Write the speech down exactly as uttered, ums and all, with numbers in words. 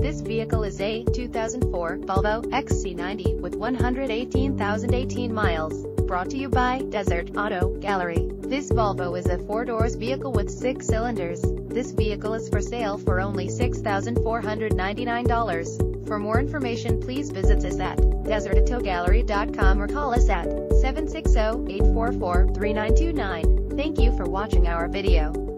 This vehicle is a two thousand four Volvo X C ninety with one hundred eighteen thousand eighteen miles. Brought to you by Desert Auto Gallery. This Volvo is a four-doors vehicle with six cylinders. This vehicle is for sale for only six thousand four hundred ninety-nine dollars. For more information, please visit us at desert auto gallery dot com or call us at seven six zero, eight four four, three nine two nine. Thank you for watching our video.